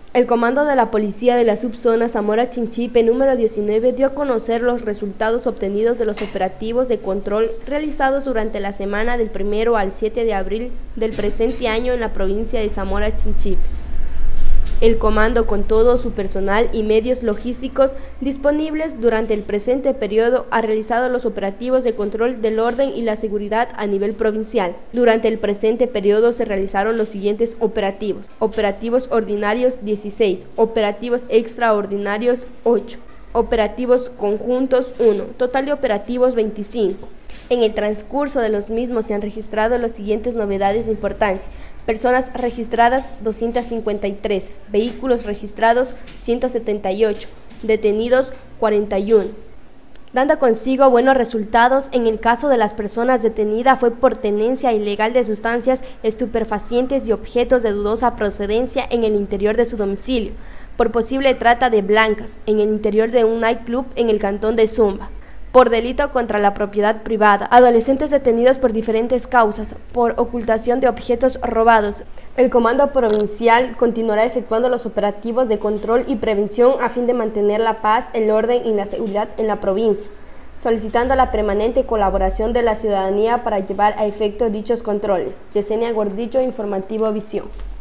El comando de la Policía de la Subzona Zamora Chinchipe número 19 dio a conocer los resultados obtenidos de los operativos de control realizados durante la semana del 1 al 7 de abril del presente año en la provincia de Zamora Chinchipe. El comando, con todo su personal y medios logísticos disponibles durante el presente periodo, ha realizado los operativos de control del orden y la seguridad a nivel provincial. Durante el presente periodo se realizaron los siguientes operativos: operativos ordinarios 16, operativos extraordinarios 8, operativos conjuntos 1, total de operativos 25. En el transcurso de los mismos se han registrado las siguientes novedades de importancia: personas registradas 253, vehículos registrados 178, detenidos 41. Dando consigo buenos resultados, en el caso de las personas detenidas fue por tenencia ilegal de sustancias estupefacientes y objetos de dudosa procedencia en el interior de su domicilio, por posible trata de blancas en el interior de un nightclub en el cantón de Zumba, por delito contra la propiedad privada, adolescentes detenidos por diferentes causas, por ocultación de objetos robados. El Comando Provincial continuará efectuando los operativos de control y prevención a fin de mantener la paz, el orden y la seguridad en la provincia, solicitando la permanente colaboración de la ciudadanía para llevar a efecto dichos controles. Yesenia Gordillo, Informativo Visión.